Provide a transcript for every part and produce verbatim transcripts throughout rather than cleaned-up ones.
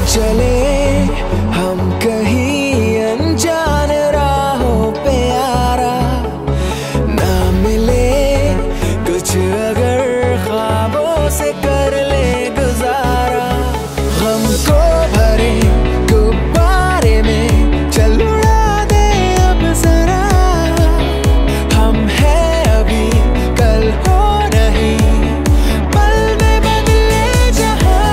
चले हम कहीं अनजान राहों पे यारा, ना मिले कुछ अगर ख्वाबों से कर ले गुजारा। गम को भरे गुब्बारे में चल उड़ा दे अब जरा, हम हैं अभी कल हो नहीं, पल में बदले जहां।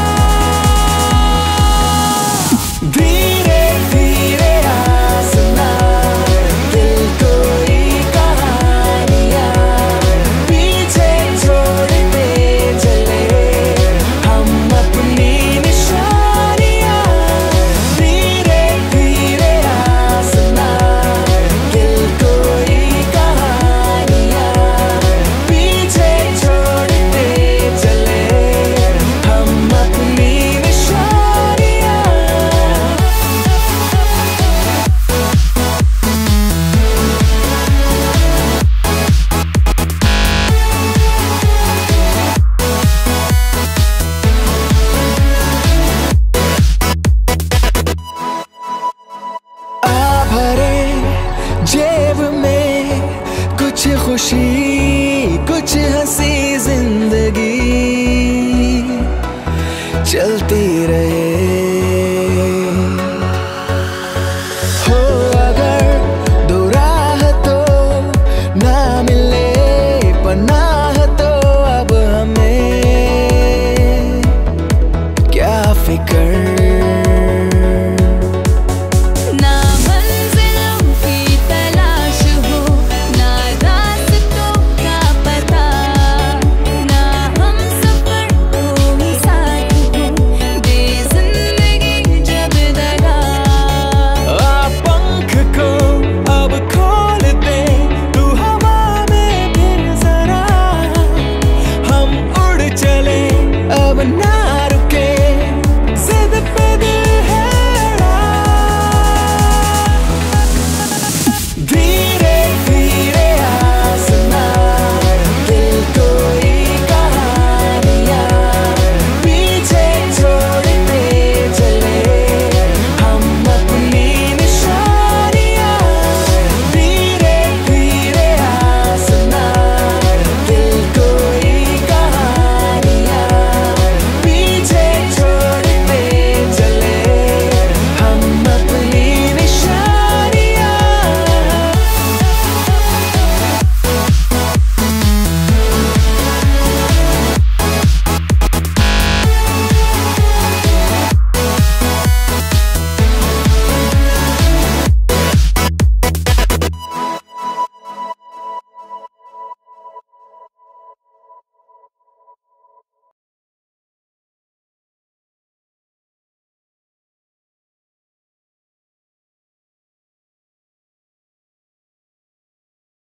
धीरे धीरे आसना दिल कोई कहानियां पीछे छोड़ते चले हम अपनी निशानियां। धीरे धीरे आसना दिल कोई कहानियां पीछे छोड़ते चले हम अपनी निशानियां। आ भरे जेब में कुछ खुशी कुछ हंसी जिंदगी चलती रहे। हो अगर दो राह तो ना मिले पनाह तो अब हमें क्या फिक्र